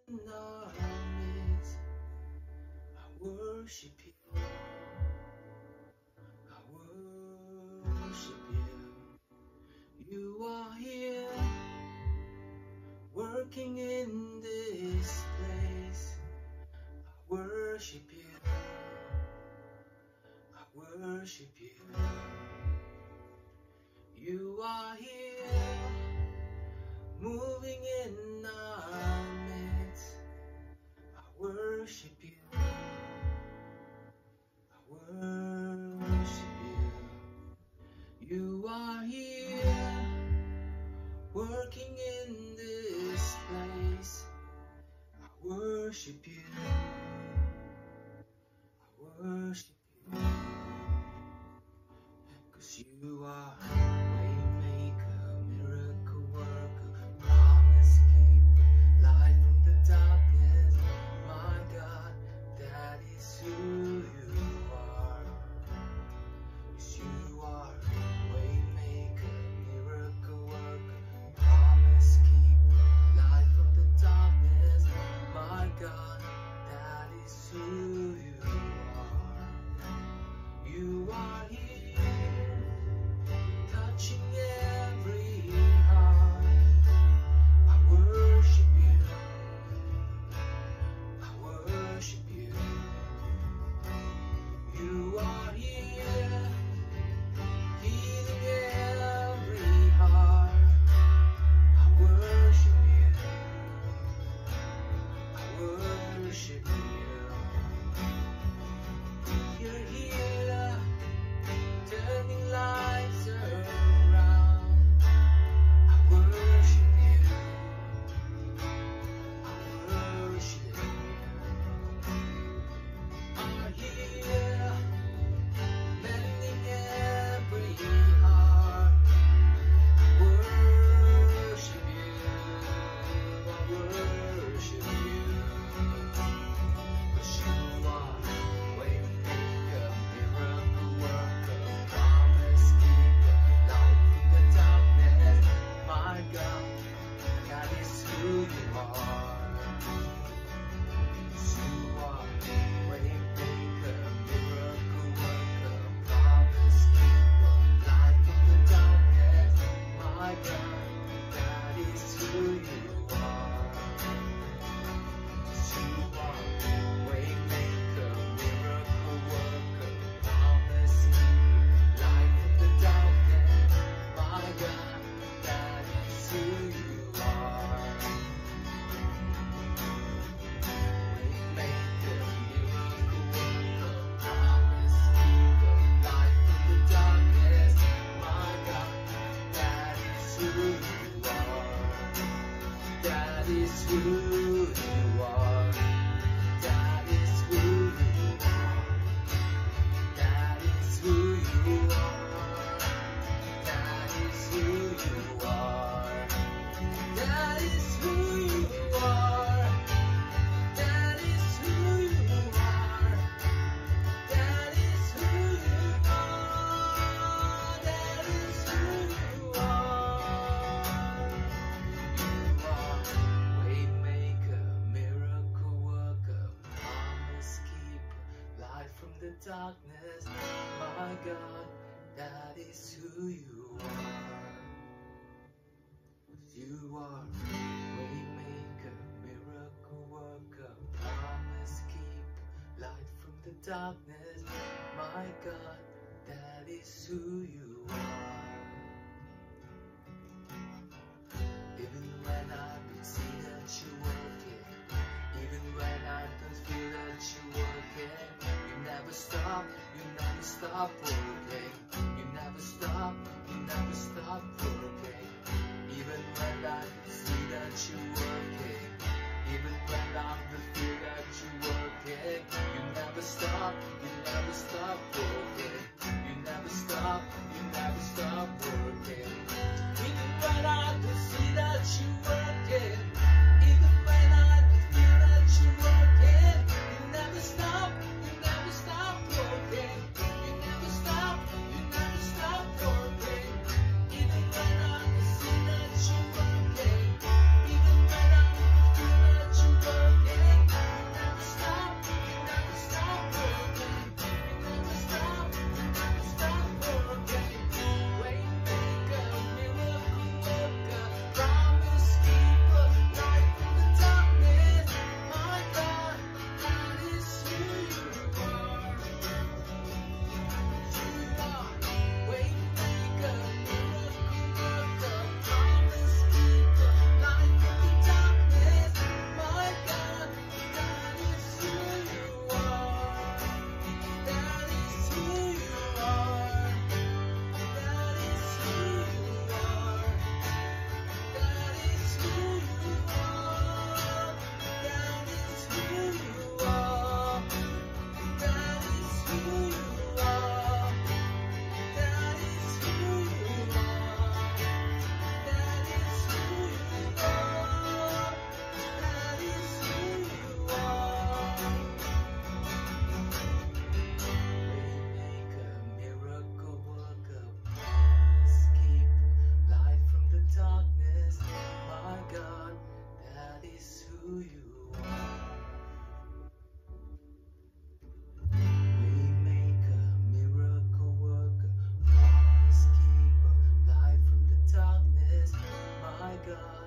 in our midst. I worship you. I worship you. You are here, working in this place. I worship you. I worship you. You are here, moving in our midst. I worship you. I worship you. You are here, working in this place. I worship you. I worship you. 'Cause you are waymaker, miracle worker, promise keeper, light from the darkness. My God, that is who you are. 'Cause you are waymaker, miracle worker, promise keeper, light from the darkness. My God, that is who you are. You are here, touching every heart. I worship you. I worship you. You are here, healing every heart. I worship you. I worship you. You're here, turning lives around. I worship you. I worship you. Are here, mending every heart. I worship you. I worship you. 'Cause you are waymaker, miracle worker, promise keeper, light from the darkness. My God, that is who you are. 'Cause you are waymaker, miracle worker, promise keeper, light from the darkness. My God, that is who you are. 'Cause you are waymaker, miracle worker, promise keeper, light from the darkness. My God, that is who you are. Waymaker, miracle worker, promise keeper, light from the darkness. My God, that is who you are. That is who you are. That is who you are. That is who you are. That is who you are. That is who you are. That is who you are. That is who you are. That is who you are. You are waymaker, miracle worker, promise keeper, light from the darkness. My God, that is who you are. 'Cause you are waymaker, miracle worker, promise keeper, light from the darkness. My God, that is who you are. Even when I don't see that you're working, even when I don't feel that you're working, you never stop working. You never stop working. Even when I don't see that you're working, even when I don't feel that you're working, you never stop working. You never stop working. Even when I don't see that you're working, even when I don't feel that you're working, you never stop working. You never stop God.